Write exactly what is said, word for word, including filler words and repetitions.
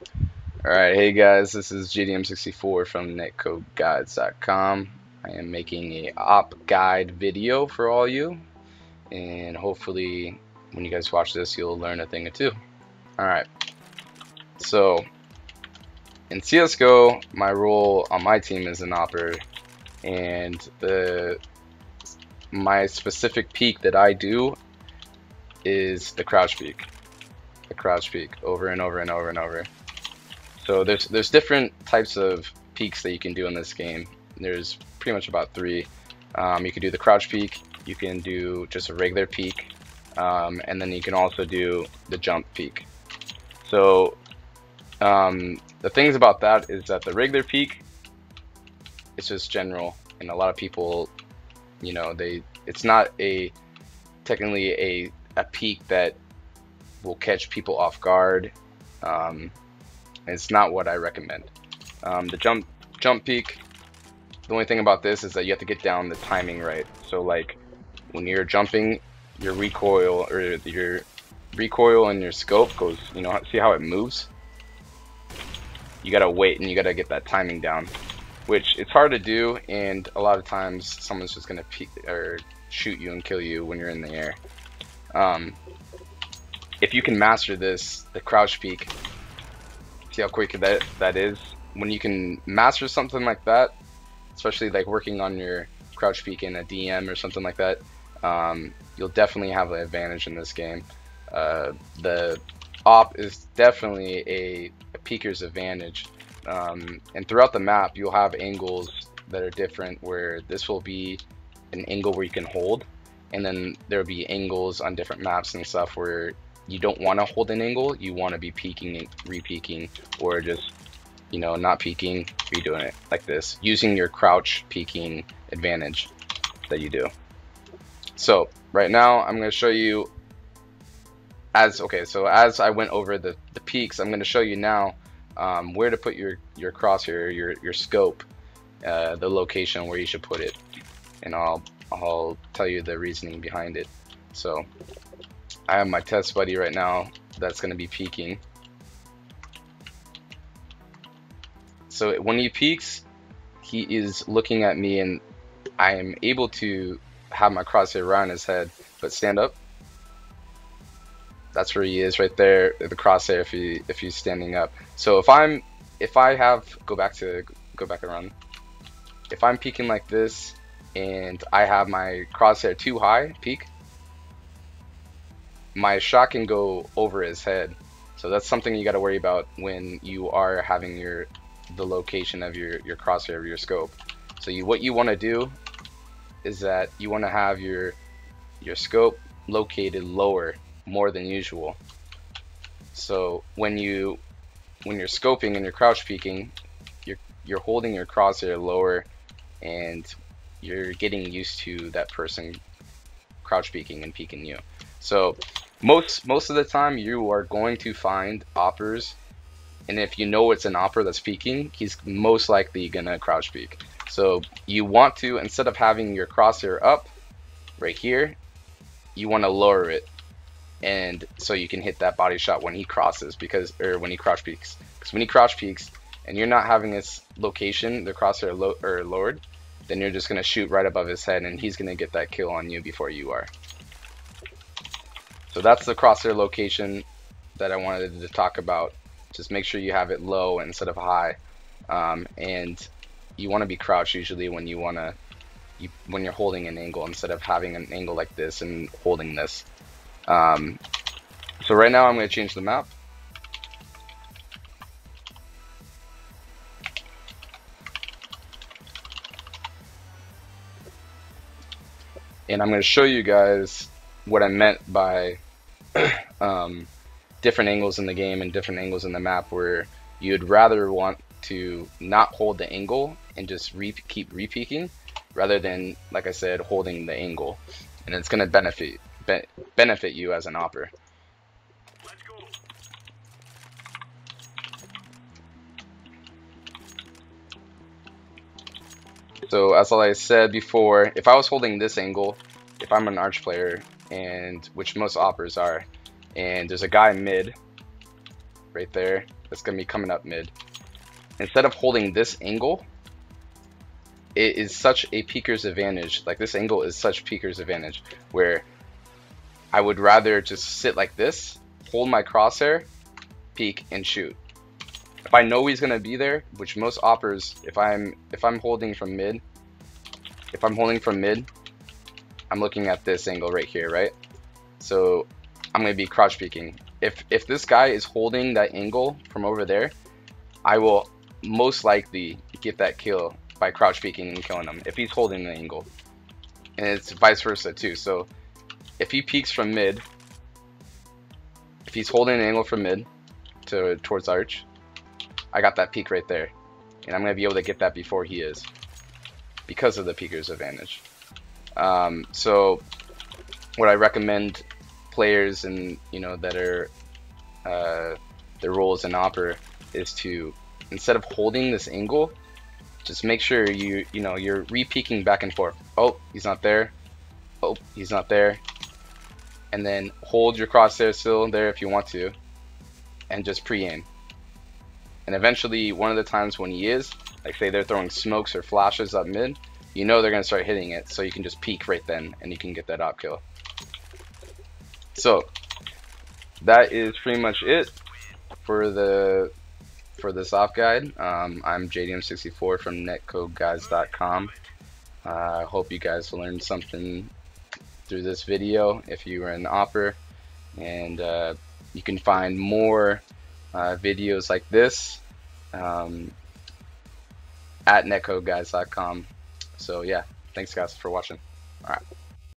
Alright, hey guys, this is J D M sixty-four from netcode guides dot com. I am making a op guide video for all you, and hopefully when you guys watch this you'll learn a thing or two. Alright, so in C S G O, my role on my team is an opper, and the my specific peak that I do is the crouch peak. The crouch peak over and over and over and over. So there's there's different types of peaks that you can do in this game. There's pretty much about three. Um, you can do the crouch peak, you can do just a regular peak, um, and then you can also do the jump peak. So um, the things about that is that the regular peak, it's just general, and a lot of people, you know, they it's not a technically a a peak that will catch people off guard. Um, It's not what I recommend. Um, the jump jump peak, the only thing about this is that you have to get down the timing right. So like when you're jumping, your recoil or your recoil and your scope goes, you know, see how it moves? You gotta wait and you gotta get that timing down, which it's hard to do, and a lot of times someone's just gonna peek or shoot you and kill you when you're in the air. Um, if you can master this, the crouch peak, see how quick that that is. When you can master something like that, especially like working on your crouch peak in a D M or something like that, um, you'll definitely have an advantage in this game. Uh, the op is definitely a, a peeker's advantage, um, and throughout the map you'll have angles that are different, where this will be an angle where you can hold, and then there'll be angles on different maps and stuff where you don't want to hold an angle, you want to be peeking, re-peeking, or just, you know, not peeking, redoing it like this, using your crouch peeking advantage that you do. So right now I'm going to show you as okay so as I went over the, the peaks, I'm going to show you now um, where to put your your crosshair, your your scope, uh, the location where you should put it, and I'll I'll tell you the reasoning behind it. So I have my test buddy right now that's going to be peeking. So when he peeks, he is looking at me, and I am able to have my crosshair around his head. But stand up. That's where he is, right there, the crosshair. If he if he's standing up. So if I'm if I have go back to go back around. If I'm peeking like this, and I have my crosshair too high, peek, my shot can go over his head. So that's something you got to worry about when you are having your the location of your your crosshair of your scope. So you what you want to do is that you want to have your your scope located lower, more than usual. So when you when you're scoping and you're crouch peeking, you're you're holding your crosshair lower, and you're getting used to that person crouch peeking and peeking you. So most most of the time you are going to find oppers, and if you know it's an opper that's peeking, he's most likely gonna crouch peek. So you want to, instead of having your crosshair up right here, you want to lower it, and so you can hit that body shot when he crosses, because or when he crouch peeks. Because when he crouch peeks and you're not having his location, the crosshair low or lowered, then you're just gonna shoot right above his head, and he's gonna get that kill on you before you are. So that's the crosshair location that I wanted to talk about. Just make sure you have it low instead of high, um, and you want to be crouched usually when you want to you, when you're holding an angle, instead of having an angle like this and holding this. Um, so right now I'm going to change the map. And I'm going to show you guys what I meant by um, different angles in the game and different angles in the map, where you'd rather want to not hold the angle and just re keep re-peeking, rather than, like I said, holding the angle, and it's going to benefit be benefit you as an opper. So as I said before, if I was holding this angle, if I'm an arch player, and which most oppers are, and there's a guy mid, right there. That's gonna be coming up mid. Instead of holding this angle, it is such a peeker's advantage. Like this angle is such peeker's advantage where I would rather just sit like this, hold my crosshair, peek, and shoot. If I know he's gonna be there, which most oppers, if I'm if I'm holding from mid, if I'm holding from mid, I'm looking at this angle right here, right? So I'm gonna be crouch peeking. If if this guy is holding that angle from over there, I will most likely get that kill by crouch peeking and killing him if he's holding the angle. And it's vice versa too. So if he peeks from mid, if he's holding an angle from mid to towards arch, I got that peek right there, and I'm gonna be able to get that before he is because of the peeker's advantage. Um, so what I recommend players and you know that are uh, their role as an opper is to, instead of holding this angle, just make sure you you know you're re-peeking back and forth. Oh, he's not there. Oh, he's not there. And then hold your crosshair still there if you want to, and just pre-aim. And eventually, one of the times when he is, like say they're throwing smokes or flashes up mid, you know they're gonna start hitting it, so you can just peek right then, and you can get that op kill. So that is pretty much it for the for this op guide. Um, I'm J D M sixty-four from netcode guides dot com. I uh, hope you guys learned something through this video if you were an opper, and uh, you can find more uh, videos like this um, at netcode guides dot com. So yeah, thanks guys for watching. All right.